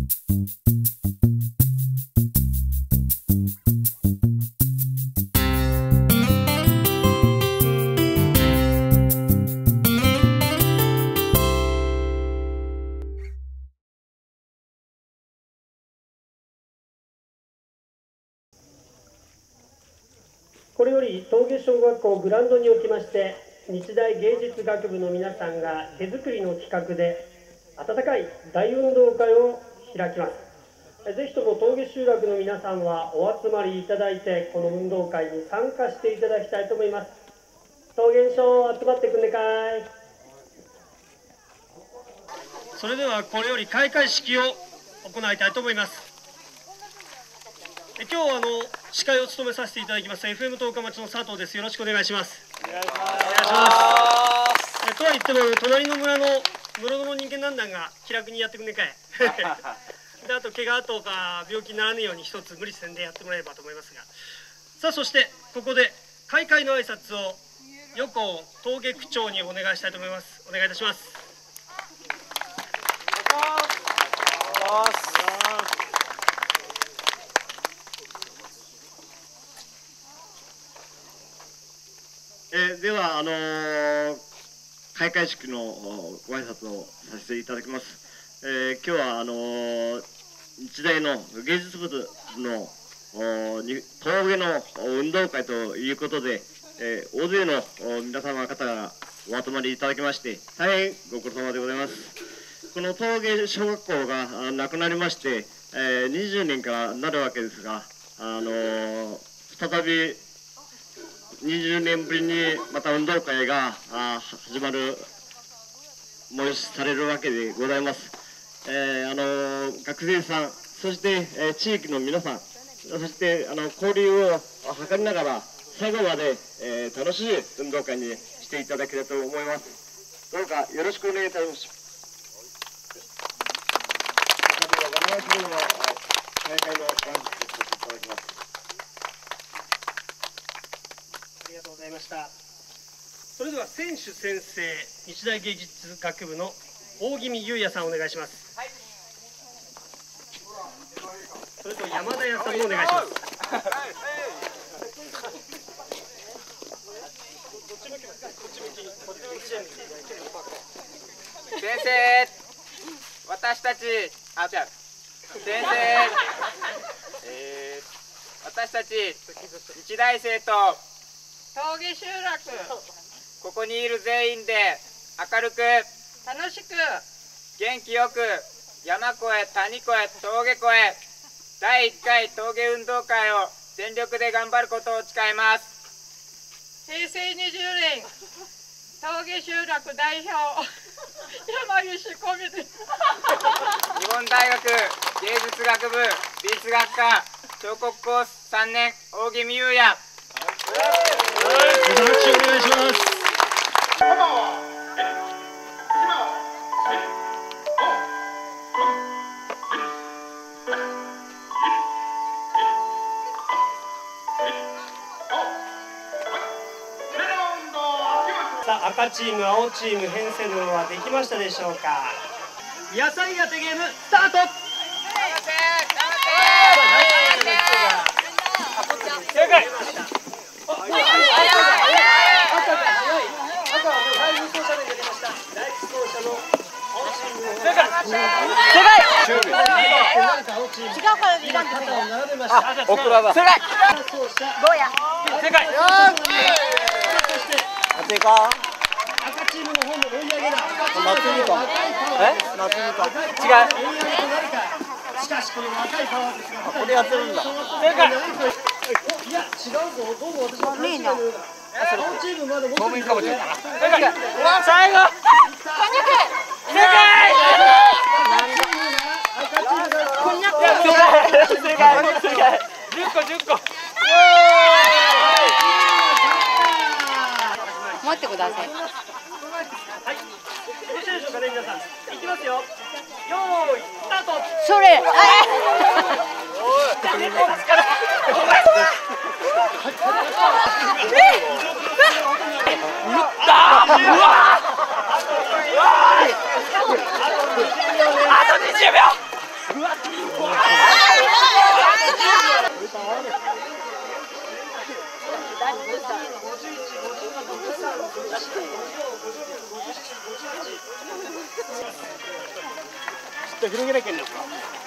これより峠小学校グラウンドにおきまして日大芸術学部の皆さんが手作りの企画で温かい大運動会を開きます。ぜひとも峠集落の皆さんはお集まりいただいてこの運動会に参加していただきたいと思います。峠小集まってくんねかい。それではこれより開会式を行いたいと思います。今日司会を務めさせていただきます FM 十日町の佐藤です。よろしくお願いします。お願いします。とは言っても隣の村の室戸の人間なんだが気楽にやってくんねかい。であと怪我とか病気にならぬように一つ無理せんでやってもらえればと思いますが、さあそしてここで開会の挨拶を横尾峠区長にお願いしたいと思います。お願いいたします。 では開会式のご挨拶をさせていただきます。今日は日大の芸術部の峠の運動会ということで、大勢の皆様方がお集まりいただきまして大変ご苦労様でございます。この峠小学校がなくなりまして20年からなるわけですが、再び20年ぶりにまた運動会が始まる催しされるわけでございます。学生さん、そして地域の皆さん、そして交流を図りながら最後まで楽しい運動会にしていただければと思います。どうかよろしくお願いいたします。大会のご挨拶をさせていただきます。 ありがとうございました。それでは選手宣誓日大芸術学部の大宜味優也さんお願いします。はい、それと山田屋さんもお願いします。 先生、私たち先生、私たち日大生と峠集落、 ここにいる全員で明るく楽しく元気よく山越え谷越え峠越え第1回峠運動会を全力で頑張ることを誓います。 平成20年峠集落代表山岸小美です。 日本大学芸術学部美術学科彫刻コース3年大宜味優也。 よろしくお願いします。さあ赤チーム青チーム編成のはできましたでしょうか。野菜当てゲームスタート。正解。しかしこの若いパワーですが、これやってるんだ。正解。いや違うぞ。どうも私は勘違いのようだ。青チームまで持ってるかもしれない。正解。最後。正解。赤チームがこんにゃく。正解。10個10個。 持ってください。 はい。よろしいでしょうかね皆さん。いきますよ。よーいスタート。 それ。 あと20秒。 じゃあ、広げなきゃいけないですか。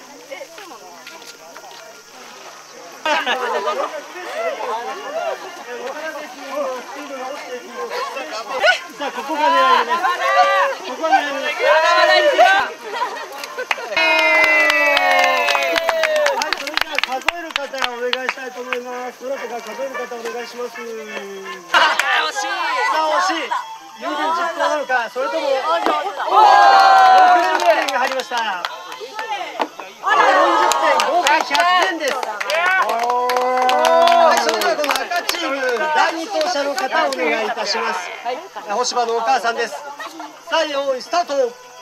さあ、ここが狙い目です。ここが狙い目です。はい、それじゃあ数える方お願いしたいと思います。どなたか数える方お願いします。惜しい。さあ、惜しい。有言実行なのか、それとも60点が入りました。40点、合計100点です。はい、それではこの赤チーム第2走者の方お願いいたします。星葉のお母さんです。さあ、用意スタート。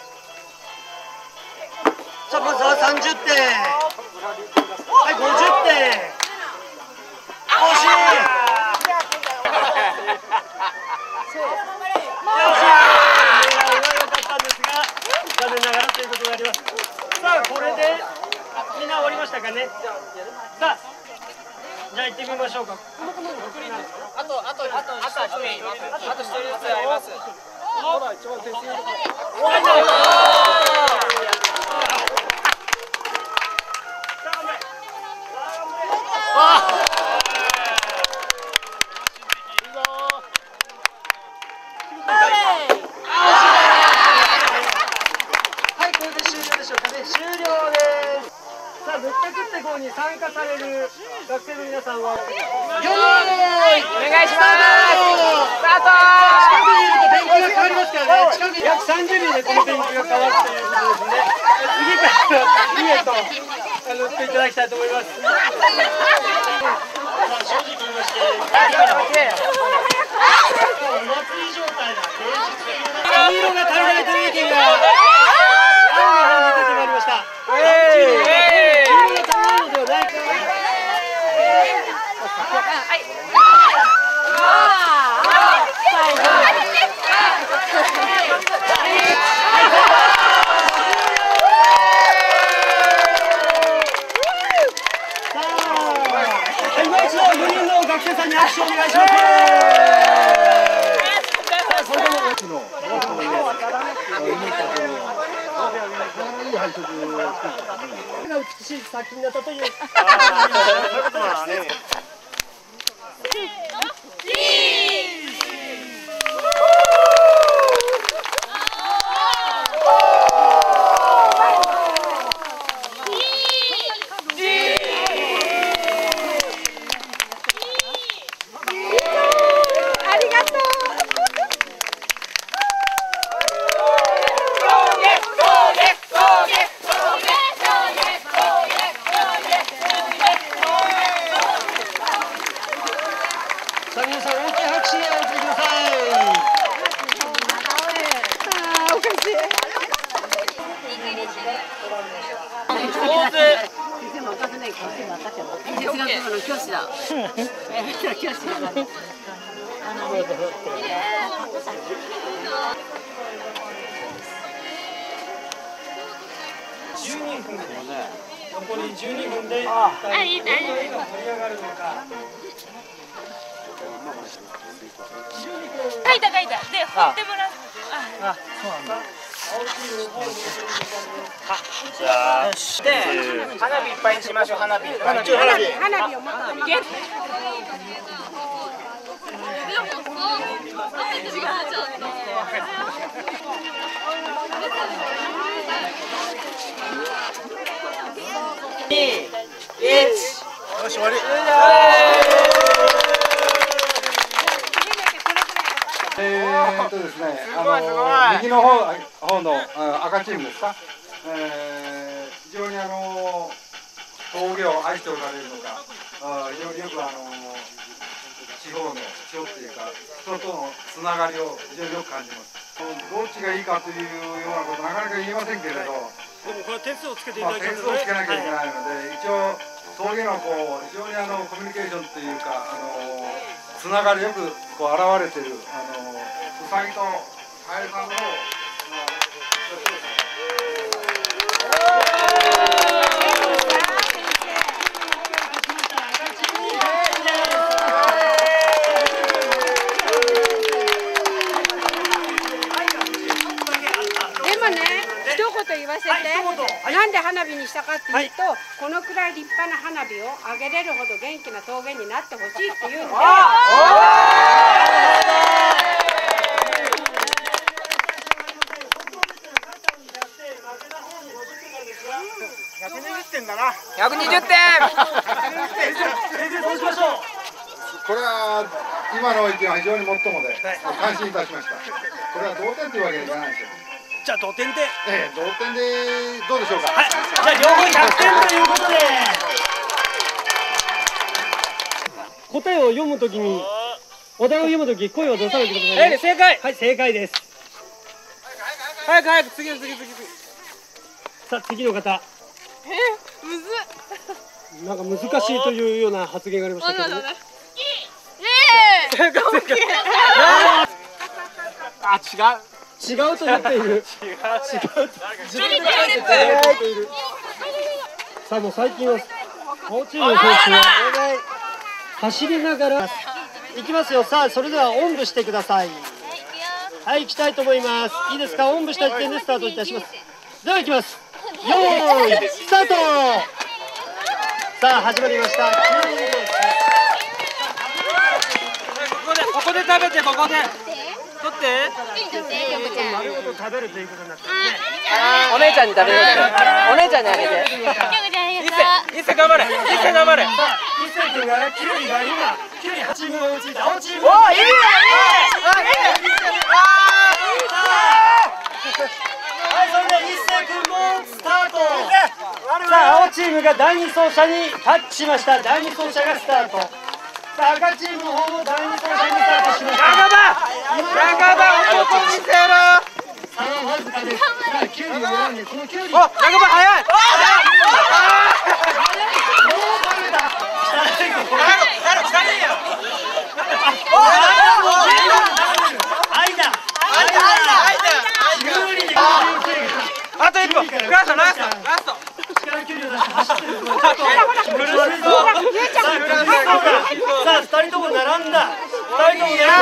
さあ、まずは30点。はい、50点。惜しい。残念ながらということになります。さあ、これでみんな終わりましたかね。さあ、じゃあ行ってみましょうか。 あと1人ずつあります。 ほら、一番手すりのところ。に参加される学生の皆さんは、よーい、 お願いします。スタート。 近くにいると天気が変わりますからね。近くに約30秒でこの天気が変わるということですね。次から次へと打っていただきたいと思います。正直言いまして、お祭り状態だ。黄色が足りないという意見が青の方に出てまいりました。今一度4人の学生さんに拍手をお願いします。美しい作品だったという。皆さん大きい拍手をお送りください。おかしい。先生もおかずないかもしれない。哲学部の教師だ。教師だ。12分ですね。残り12分で大丈夫。盛り上がるのか。 書いたで振ってもらう。 あ、そうなんだ。 じゃあ、 で、花火いっぱいにしましょう。花火を持って。 よし終わり。 ですね、右の方の赤チームですか、非常に峠を愛しておられるのか、非常によく地方っていうか人とのつながりを非常によく感じます。どっちがいいかというようなことなかなか言えませんけれど、 でもこれは点数をつけていただきます点数をつけなきゃいけないので、一応峠の非常にコミュニケーションというかつながりよく現れてるうさぎとカエルさんのでもね、一言言わせて、 はい一言はいなんで花火にしたかっていうと、 はいこのくらい立派な花火をあげれるほど元気な峠になってほしいっていうんで、 120点先生どうしましょう。 これは今の意見は非常にもっともで感心いたしました。これは同点というわけにはいかないでしょう。 じゃあ同点で。 同点でどうでしょうか。 はい。じゃあ両方100点ということで。答えを読むときに、お題を読むとき声を出さないでくださいね。 正解。 はい、正解です。 早く早く次。 さあ次の方。 むずっ。 なんか難しいというような発言がありましたけども。違うと言っている。さあもう最近は青チームの選手が走りながら行きますよ。さあそれではおんぶしてください。はい行きたいと思います。いいですか。おんぶした時点でスタートいたします。では行きます。よーいスタート。さあ始まりました。9人です。 ここで食べて、ここで取って。 丸ごと食べるということになってますね。 お姉ちゃんに食べようって。お姉ちゃんにあげて。一世頑張れ。一世頑張れ。 さあ一世君がキュウリが今キュウリ8チームが追いついた。青チーム。 おーいいね。 はいそれでは一世君もスタート。さあ青チームが第2走者にタッチしました。第2走者がスタート。さあ赤チームの方も第2走者にスタートしました。 仲間男見せろ。 差はわずかです。さあキュウリを選んでこのキュウリ。 仲間早い。あと一歩。ラスト。 力距離を出して走ってるとちょっと苦しそう。さあ2人とも並んだ。2人とも並んだ。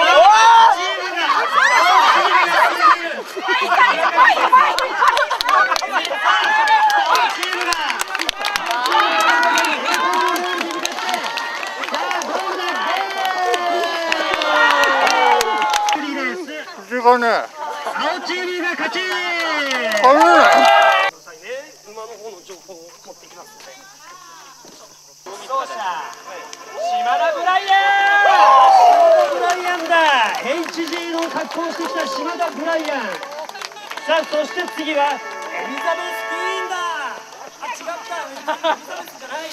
これね。 青チームが勝ち。 これね。 馬の方の情報を持ってきますので。 走者。島田ブライアン。 ブライアンだ。HG の格好をしてきた島田ブライアン。さあそして次はエリザベス・クイーンだ。あ違った。エリザベスじゃない。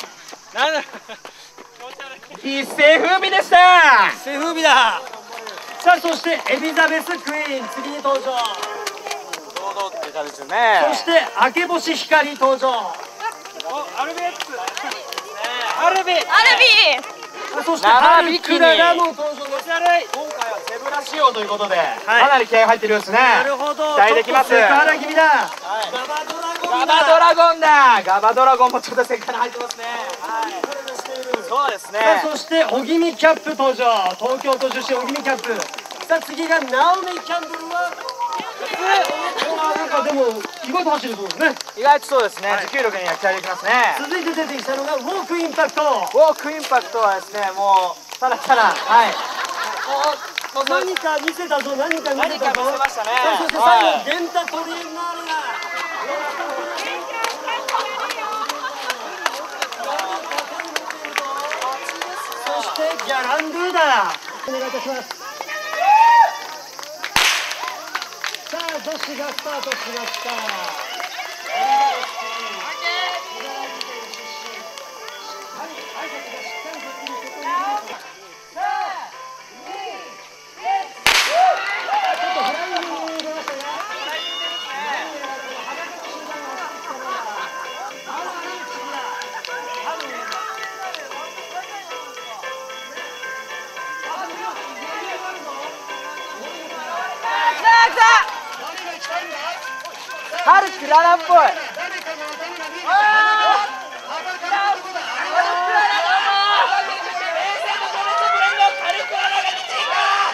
なんだ。一世風靡でした。 一世風靡だ。さあそしてエリザベス・クイーン次に登場。 堂々って感じですよね。 そして明け星光登場。 アルビ。 そしてハルクララも登場です。 今回はゼブラ仕様ということで、かなり気合入ってるようですね。 なるほど。 期待できます。 セクハラ気味だ。 ガバドラゴンだ。ガバドラゴンもちょっとセクハラ入ってますね。そうですね。 そして小気味キャップ登場。東京都出身小気味キャップ。さあ次がナオミキャンドルはなんかでも意外と走るそうですね。 意外とそうですね。持久力には期待できますね。 続いて出てきたのがウォークインパクト。 ウォークインパクトはですね、もうただはい。 何か見せたぞ。何か見せたぞ。 何か見せましたね。 そして最後ゲンタトリエンナーレが。そしてギャランドゥだ。お願いいたします。さあ女子がスタートしました。 ハルクララっぽい。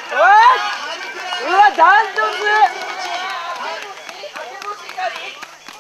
うわ、ダントツ。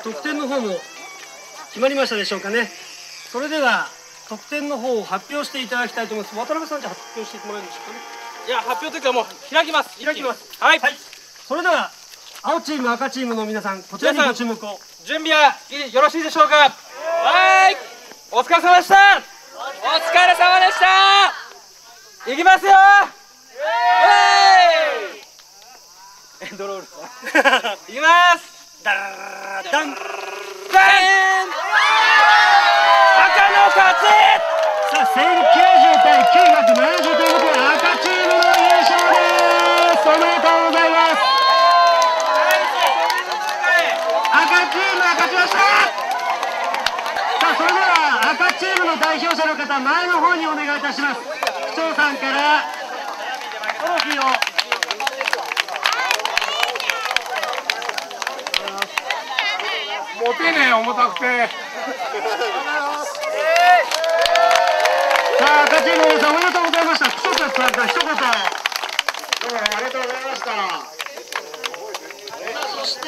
得点の方も決まりましたでしょうかね。それでは得点の方を発表していただきたいと思います。渡辺さん、じゃあ発表してもらえるんでしょうかね。 いや、発表というかもう開きます。 開きます。 はい、 はい、それでは青チーム赤チームの皆さん、こちらにご注目を。 準備はよろしいでしょうか。はい、お疲れ様でした。 お疲れ様でした。 いきますよ。エンドロールいきます。 ダラダンダーン、赤の勝ち。 さあ、1090対970ということで赤チームの優勝です。おめでとうございます。赤チームが勝ちました。さあ、それでは赤チームの代表者の方、前の方にお願いいたします。市長さんからトロフィーを持てねえ、重たくて。 さあ、赤チームの皆さん、おめでとうございました。一言伝わった一言。 どうもありがとうございました。 そして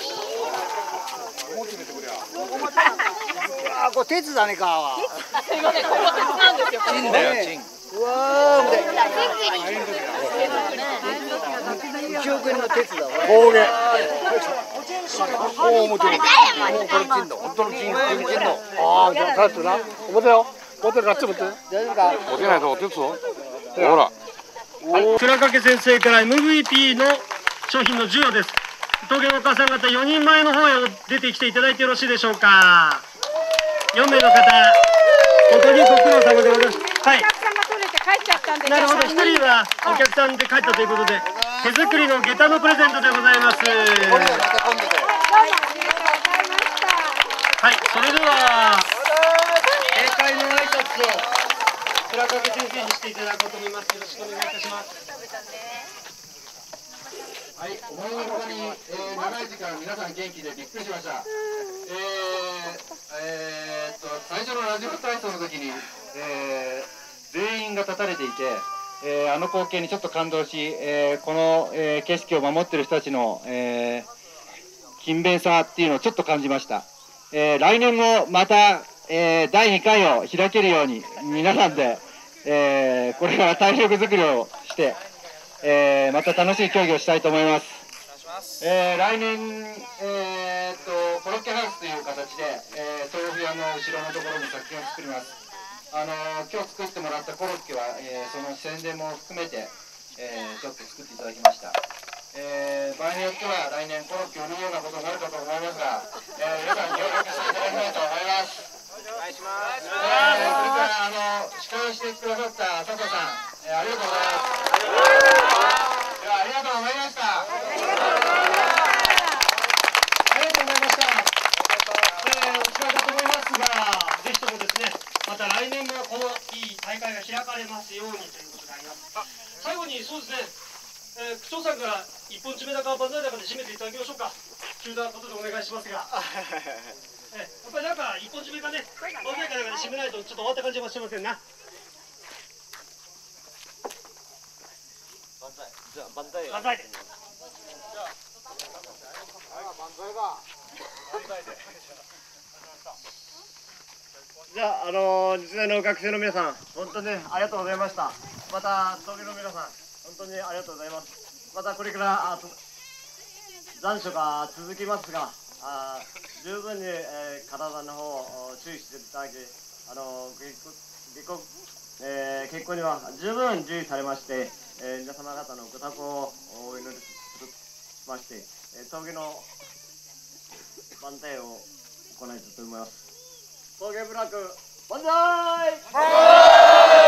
あ、これ鉄だねか。 すいません、ここ鉄なんですよ。 チンだよ、チン。うわー、1億円の鉄だ。 工芸。 おお、もちろん。これチンだ。本当のチン、これチンだ。ああ、じゃあ、帰ってな。持てよ。持てるか、ちょっと持って。大丈夫か。 持てないと、鉄を。ほら。 倉掛先生から MVP の商品の授与です。東京のお母さん方、4人前の方へ出てきていただいてよろしいでしょうか。4名の方、本当にご苦労様でございます。はい。 お客さんが取れて帰っちゃったんで。 なるほど、1人はお客さんで帰ったということで、手作りの下駄のプレゼントでございます。 これはまた今度で。 どうもありがとうございました。 はい、それでは正解の挨拶を倉掛先生にしていただこうと思います。よろしくお願いいたします。 はい、思いのほかに、長い時間皆さん元気でびっくりしました。最初のラジオ体操の時に、全員が立たれていて、あの光景にちょっと感動し、この、景色を守っている人たちの、勤勉さっていうのをちょっと感じました。来年もまた、第2回を開けるように皆さんで、これから体力づくりをして、また楽しい競技をしたいと思います。来年、コロッケハウスという形で、豆腐屋の後ろのところに作品を作ります。今日作ってもらったコロッケは、その宣伝も含めて、ちょっと作っていただきました。場合によっては来年コロッケを売るようなことになるかと思いますが、皆さん協力していただきたいと思います。お願いします。それから司会してくださった佐藤さん、ありがとうございます。ではありがとうございました。ありがとうございました。お疲れだと思いますが、 ぜひともですね、また来年もこのいい大会が開かれますようにということであります。最後にそうですね、区長さんから一本締めだか万歳だかで締めていただきましょうか。急なことでお願いしますが。やっぱりなんか一本締めかね、万歳かなんかで締めないとちょっと終わった感じはしませんな。万歳。じゃあ万歳。万歳で。 じゃあ、日大の学生の皆さん、本当にありがとうございました。また、東京の皆さん、本当にありがとうございます。またこれから残暑が続きますが、十分に、体の方を注意していただき、結婚には十分注意されまして、皆様方のご多幸をお祈りしまして、峠の万歳を行いたいと思います。峠ブラック万歳。